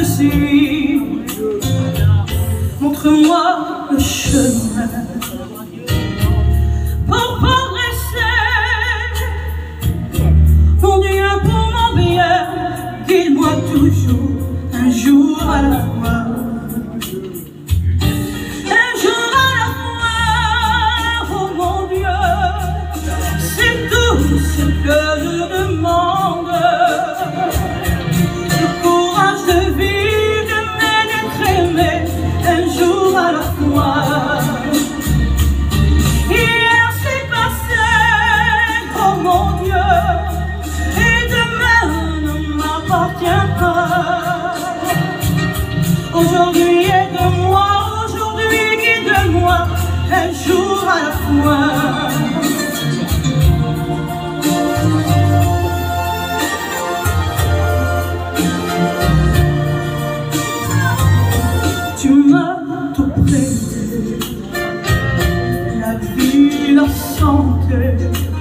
suis. Montre-moi le chemin pour progresser. Mon Dieu, pour mon bien, guide-moi toujours, un jour à la fois. Un jour à la fois, oh mon Dieu, c'est tout ce que je demande. Le courage de vivre, d'aimer, d'être aimé, un jour à la fois. Hier c'est passé, oh mon Dieu, et demain ne m'appartient pas. Aujourd'hui aide-moi, aujourd'hui guide-moi, un jour à la fois. Tu m'as tout prêté, la vie, la santé.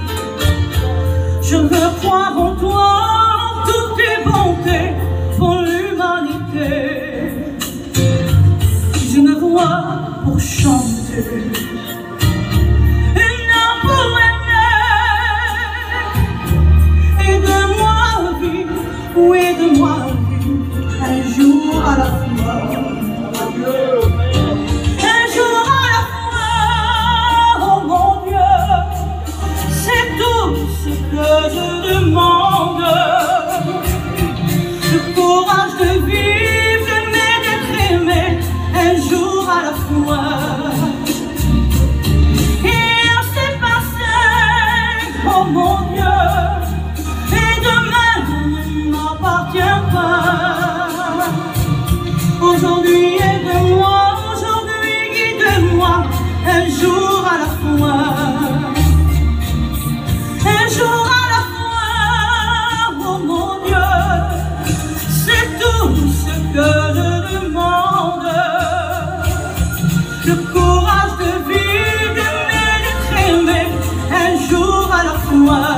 Je veux croire en toi, en toutes tes bontés pour l'humanité. Je me vois pour chanter, une âme pour aimer. Aide-moi à vivre, oui aide-moi à vivre, un jour à la fois. Un jour à la fois, oh mon Dieu, c'est tout ce que je demande. Le courage de vivre, d'aimer, d'être aimé, un jour à la fois. Hier c'est passé, oh mon Dieu, et demain ne m'appartient pas. Aujourd'hui aide-moi, aujourd'hui guide-moi, un jour à la fois. Un jour à la fois, oh mon Dieu, c'est tout ce que je demande. Le courage de vivre, d'aimer, d'être aimé, un jour à la fois.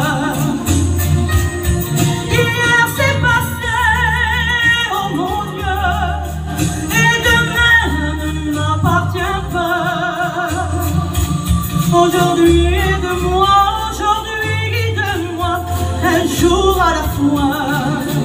Hier c'est passé, oh mon Dieu, et demain ne m'appartient pas. Aujourd'hui aide-moi, aujourd'hui guide-moi, un jour à la fois.